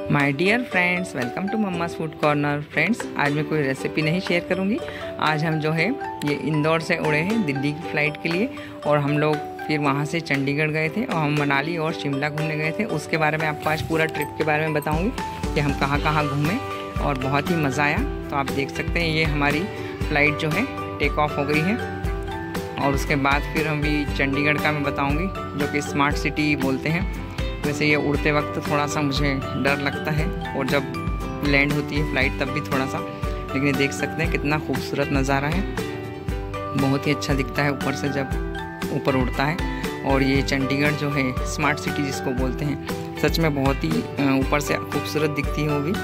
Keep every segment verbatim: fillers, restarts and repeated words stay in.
My dear friends, welcome to mumma's food corner. Friends, आज मैं कोई रेसिपी नहीं शेयर करूंगी। आज हम जो है ये इंदौर से उड़े हैं दिल्ली की फ़्लाइट के लिए, और हम लोग फिर वहाँ से चंडीगढ़ गए थे और हम मनाली और शिमला घूमने गए थे। उसके बारे में आपको आज पूरा ट्रिप के बारे में बताऊँगी कि हम कहाँ कहाँ घूमे और बहुत ही मज़ा आया। तो आप देख सकते हैं ये हमारी फ़्लाइट जो है टेक ऑफ हो गई है, और उसके बाद फिर हम भी चंडीगढ़ का मैं बताऊँगी, जो कि स्मार्ट सिटी बोलते हैं। वैसे ये उड़ते वक्त थोड़ा सा मुझे डर लगता है, और जब लैंड होती है फ़्लाइट तब भी थोड़ा सा, लेकिन ये देख सकते हैं कितना खूबसूरत नज़ारा है। बहुत ही अच्छा दिखता है ऊपर से जब ऊपर उड़ता है। और ये चंडीगढ़ जो है स्मार्ट सिटी जिसको बोलते हैं, सच में बहुत ही ऊपर से खूबसूरत दिखती है वो भी।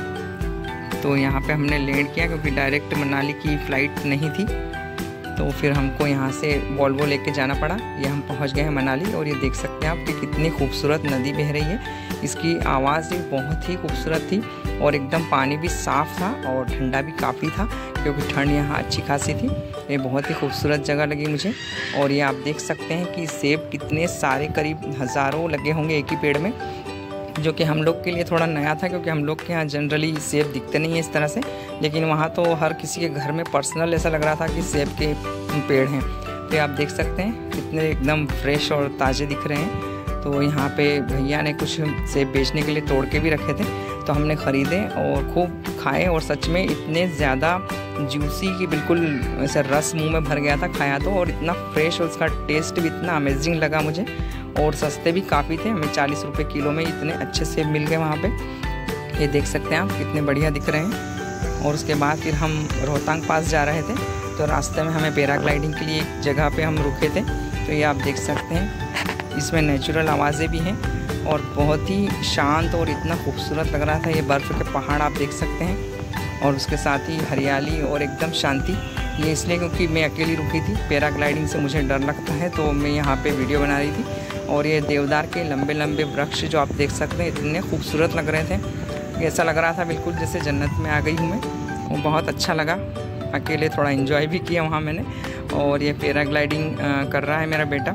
तो यहाँ पे हमने लैंड किया क्योंकि डायरेक्ट मनाली की फ़्लाइट नहीं थी, तो फिर हमको यहाँ से वॉल्वो लेके जाना पड़ा। ये हम पहुँच गए हैं मनाली, और ये देख सकते हैं आप कि कितनी खूबसूरत नदी बह रही है। इसकी आवाज़ भी बहुत ही खूबसूरत थी, और एकदम पानी भी साफ़ था और ठंडा भी काफ़ी था, क्योंकि ठंड यहाँ अच्छी खासी थी। ये बहुत ही खूबसूरत जगह लगी मुझे। और ये आप देख सकते हैं कि सेब कितने सारे, करीब हज़ारों लगे होंगे एक ही पेड़ में, जो कि हम लोग के लिए थोड़ा नया था, क्योंकि हम लोग के यहाँ जनरली सेब दिखते नहीं है इस तरह से। लेकिन वहाँ तो हर किसी के घर में पर्सनल ऐसा लग रहा था कि सेब के पेड़ हैं। तो आप देख सकते हैं कितने एकदम फ्रेश और ताज़े दिख रहे हैं। तो यहाँ पे भैया ने कुछ सेब बेचने के लिए तोड़ के भी रखे थे, तो हमने ख़रीदे और खूब खाए। और सच में इतने ज़्यादा जूसी कि बिल्कुल ऐसा रस मुंह में भर गया था खाया तो, और इतना फ्रेश, और उसका टेस्ट भी इतना अमेजिंग लगा मुझे। और सस्ते भी काफ़ी थे, हमें चालीस रुपए किलो में इतने अच्छे सेब मिल गए वहाँ पे। ये देख सकते हैं आप कितने बढ़िया दिख रहे हैं। और उसके बाद फिर हम रोहतांग पास जा रहे थे, तो रास्ते में हमें पैराग्लाइडिंग के लिए एक जगह पे हम रुके थे। तो ये आप देख सकते हैं, इसमें नेचुरल आवाज़ें भी हैं और बहुत ही शांत और इतना खूबसूरत लग रहा था। ये बर्फ़ के पहाड़ आप देख सकते हैं, और उसके साथ ही हरियाली और एकदम शांति। ये इसलिए क्योंकि मैं अकेली रुकी थी, पैराग्लाइडिंग से मुझे डर लगता है, तो मैं यहाँ पे वीडियो बना रही थी। और ये देवदार के लंबे लंबे वृक्ष जो आप देख सकते हैं इतने खूबसूरत लग रहे थे, ऐसा लग रहा था बिल्कुल जैसे जन्नत में आ गई हूँ मैं। वो बहुत अच्छा लगा, अकेले थोड़ा एंजॉय भी किया वहाँ मैंने। और ये पैराग्लाइडिंग कर रहा है मेरा बेटा,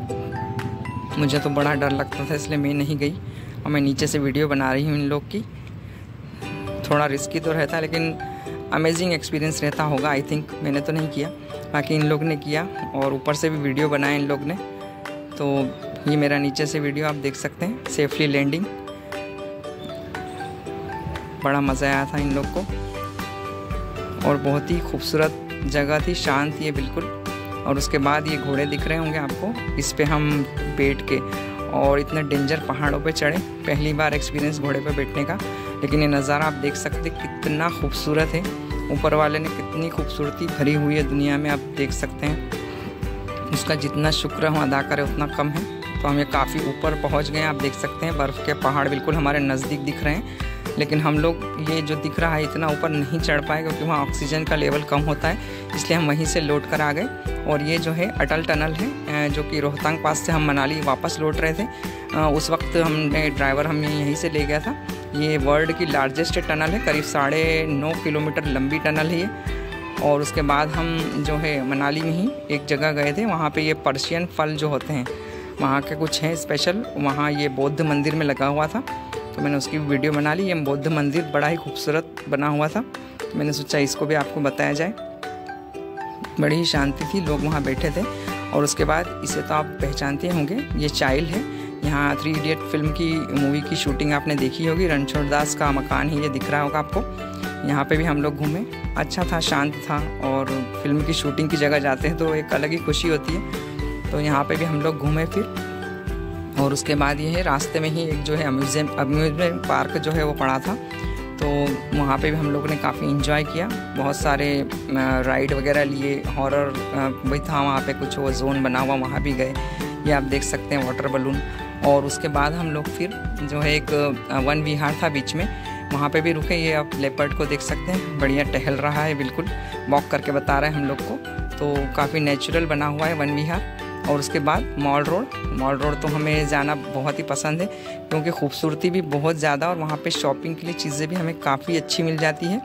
मुझे तो बड़ा डर लगता था इसलिए मैं नहीं गई, और मैं नीचे से वीडियो बना रही हूँ इन लोग की। थोड़ा रिस्की तो रहता है, लेकिन अमेजिंग एक्सपीरियंस रहता होगा आई थिंक। मैंने तो नहीं किया, बाकी इन लोग ने किया, और ऊपर से भी वीडियो बनाया इन लोग ने। तो ये मेरा नीचे से वीडियो आप देख सकते हैं, सेफली लैंडिंग। बड़ा मज़ा आया था इन लोग को, और बहुत ही खूबसूरत जगह थी, शांत ये बिल्कुल। और उसके बाद ये घोड़े दिख रहे होंगे आपको, इस पे हम बैठ के और इतने डेंजर पहाड़ों पे चढ़े। पहली बार एक्सपीरियंस घोड़े पे बैठने का, लेकिन ये नज़ारा आप देख सकते कितना खूबसूरत है। ऊपर वाले ने कितनी खूबसूरती भरी हुई है दुनिया में, आप देख सकते हैं। उसका जितना शुक्र हम अदा करें उतना कम है। तो हम ये काफ़ी ऊपर पहुंच गए हैं, आप देख सकते हैं बर्फ़ के पहाड़ बिल्कुल हमारे नज़दीक दिख रहे हैं। लेकिन हम लोग ये जो दिख रहा है इतना ऊपर नहीं चढ़ पाए, क्योंकि वहाँ ऑक्सीजन का लेवल कम होता है, इसलिए हम वहीं से लौट कर आ गए। और ये जो है अटल टनल है, जो कि रोहतांग पास से हम मनाली वापस लौट रहे थे। उस वक्त हमने ड्राइवर हमें यहीं से ले गया था। ये वर्ल्ड की लार्जेस्ट टनल है, करीब साढ़े नौ किलोमीटर लंबी टनल है ये। और उसके बाद हम जो है मनाली में ही एक जगह गए थे, वहाँ पे ये पर्शियन फल जो होते हैं वहाँ के कुछ हैं स्पेशल, वहाँ ये बौद्ध मंदिर में लगा हुआ था, तो मैंने उसकी वीडियो बना ली। ये बौद्ध मंदिर बड़ा ही खूबसूरत बना हुआ था, तो मैंने सोचा इसको भी आपको बताया जाए। बड़ी ही शांति थी, लोग वहाँ बैठे थे। और उसके बाद इसे तो आप पहचानते होंगे, ये चाइल है। यहाँ थ्री इडियट फिल्म की मूवी की शूटिंग आपने देखी होगी, रणछोड़ दास का मकान ही ये दिख रहा होगा आपको। यहाँ पे भी हम लोग घूमे, अच्छा था, शांत था। और फिल्म की शूटिंग की जगह जाते हैं तो एक अलग ही खुशी होती है। तो यहाँ पे भी हम लोग घूमे फिर। और उसके बाद ये है रास्ते में ही एक जो है अम्यूजमेंट अम्यूजमेंट पार्क जो है वो पड़ा था, तो वहाँ पे भी हम लोगों ने काफ़ी इन्जॉय किया। बहुत सारे राइड वगैरह लिए, हॉरर भी था वहाँ पे, कुछ वो जोन बना हुआ, वहाँ भी गए। ये आप देख सकते हैं वाटर बलून। और उसके बाद हम लोग फिर जो है एक वन विहार था बीच में, वहाँ पे भी रुके। ये आप लेपर्ड को देख सकते हैं, बढ़िया टहल रहा है, बिल्कुल वॉक करके बता रहे हैं हम लोग को। तो काफ़ी नेचुरल बना हुआ है वन विहार। और उसके बाद मॉल रोड मॉल रोड तो हमें जाना बहुत ही पसंद है, क्योंकि खूबसूरती भी बहुत ज़्यादा, और वहाँ पे शॉपिंग के लिए चीज़ें भी हमें काफ़ी अच्छी मिल जाती है।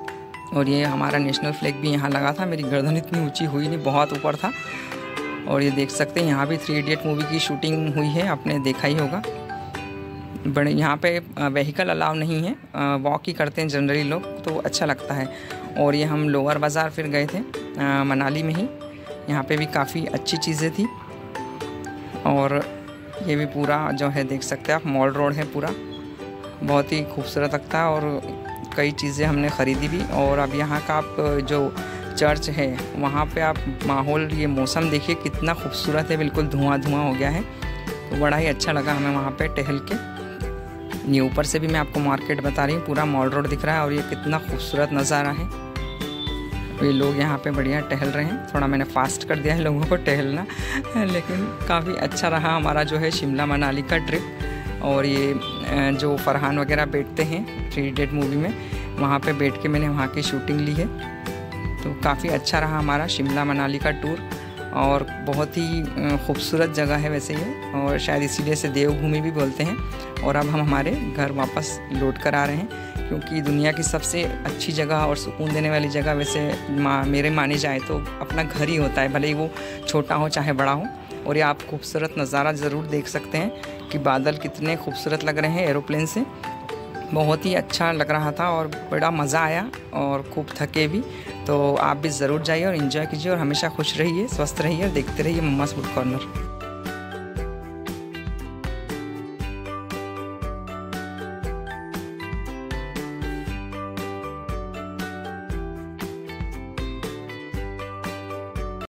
और ये हमारा नेशनल फ्लैग भी यहाँ लगा था, मेरी गर्दन इतनी ऊंची हुई नहीं, बहुत ऊपर था। और ये देख सकते हैं यहाँ भी थ्री इडियट मूवी की शूटिंग हुई है, आपने देखा ही होगा। बड़े यहाँ पे व्हीकल अलाउ नहीं है, वॉक ही करते हैं जनरली लोग, तो अच्छा लगता है। और ये हम लोअर बाज़ार फिर गए थे आ, मनाली में ही। यहाँ पे भी काफ़ी अच्छी चीज़ें थी। और ये भी पूरा जो है देख सकते हैं आप, मॉल रोड है पूरा, बहुत ही खूबसूरत लगता है। और कई चीज़ें हमने ख़रीदी भी। और अब यहाँ का आप जो चर्च है वहाँ पे आप माहौल, ये मौसम देखिए कितना खूबसूरत है, बिल्कुल धुआं धुआं हो गया है। तो बड़ा ही अच्छा लगा हमें वहाँ पे टहल के। ये ऊपर से भी मैं आपको मार्केट बता रही हूँ, पूरा मॉल रोड दिख रहा है और ये कितना खूबसूरत नज़ारा है। ये लोग यहाँ पे बढ़िया टहल रहे हैं। थोड़ा मैंने फास्ट कर दिया है लोगों को टहलना, लेकिन काफ़ी अच्छा रहा हमारा जो है शिमला मनाली का ट्रिप। और ये जो फरहान वगैरह बैठते हैं थ्री इडियट मूवी में, वहाँ पे बैठ के मैंने वहाँ की शूटिंग ली है। तो काफ़ी अच्छा रहा हमारा शिमला मनाली का टूर। और बहुत ही खूबसूरत जगह है वैसे ये, और शायद इसीलिए से देवभूमि भी बोलते हैं। और अब हम हमारे घर वापस लौट कर आ रहे हैं, क्योंकि दुनिया की सबसे अच्छी जगह और सुकून देने वाली जगह वैसे मा, मेरे माने जाए तो अपना घर ही होता है, भले ही वो छोटा हो चाहे बड़ा हो। और ये आप खूबसूरत नज़ारा ज़रूर देख सकते हैं कि बादल कितने खूबसूरत लग रहे हैं एरोप्लेन से। बहुत ही अच्छा लग रहा था और बड़ा मज़ा आया और खूब थके भी। तो आप भी ज़रूर जाइए और इन्जॉय कीजिए और हमेशा खुश रहिए, स्वस्थ रहिए और देखते रहिए मम्मास फूड कॉर्नर।